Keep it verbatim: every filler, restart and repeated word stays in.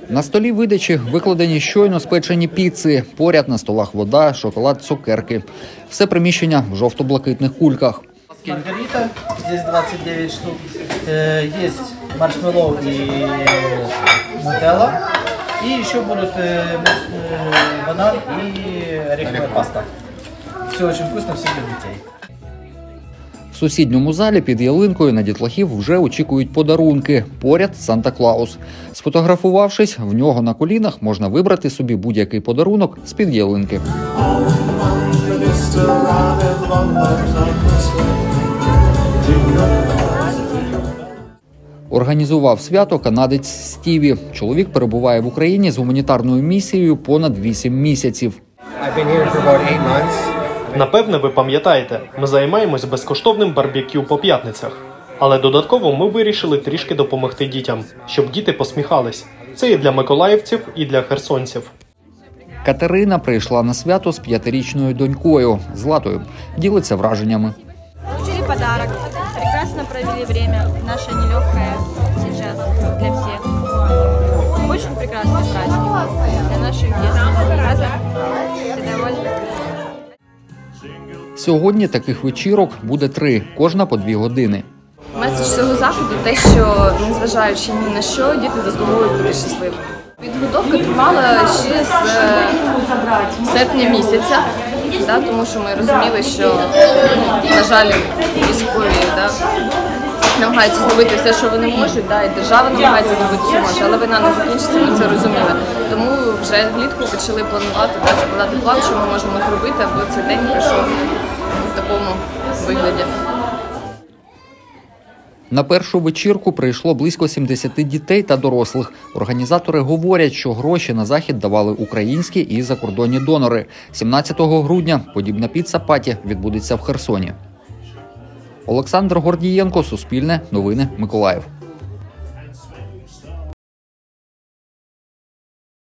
На столі видачі викладені щойно спечені піци. Поряд на столах вода, шоколад, цукерки. Все приміщення в жовто-блакитних кульках. Маргарита, здесь двадцать девять штук. Есть маршмеллоу и нутелла. И еще будут банан и ореховая паста. Все очень вкусно, всем для детей. В сусідньому залі під ялинкою на дітлахів вже очікують подарунки. Поряд Санта-Клаус. Сфотографувавшись, в нього на колінах можна вибрати собі будь-який подарунок з-під ялинки. Організував свято канадець Стіві. Чоловік перебуває в Україні з гуманітарною місією понад вісім місяців. Напевне, ви пам'ятаєте, ми займаємось безкоштовним барбекю по п'ятницях. Але додатково ми вирішили трішки допомогти дітям, щоб діти посміхались. Це і для миколаївців, і для херсонців. Катерина прийшла на свято з п'ятирічною донькою – Златою. Ділиться враженнями. Получили подарок. Прекрасно провели время. Наша нелегкая сейчас для всех. Очень прекрасный праздник для наших детей. Разве? Ты довольна? Сьогодні таких вечірок буде три, кожна по дві години. Меседж цього заходу те, що, незважаючи ні на що, діти заслуговують бути щасливими. Підготовка тривала ще з серпня місяця, да, тому що ми розуміли, що, ну, на жаль, військові, да, намагаються зробити все, що вони можуть, да, і держава намагається зробити все може, але війна не закінчиться, ми це розуміли. Тому вже влітку почали планувати, да, складати план, що ми можемо зробити, аби цей день пройшов в такому вигляді. На першу вечірку прийшло близько сімдесяти дітей та дорослих. Організатори говорять, що гроші на захід давали українські і закордонні донори. сімнадцятого грудня подібна піца-паті відбудеться в Херсоні. Олександр Гордієнко, Суспільне, Новини, Миколаїв.